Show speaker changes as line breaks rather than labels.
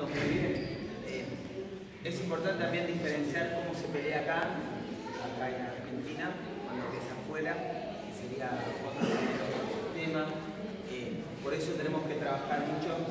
muy bien. Es importante también diferenciar cómo se pelea acá en Argentina, con lo que es afuera, que sería otro tema. Por eso tenemos que trabajar mucho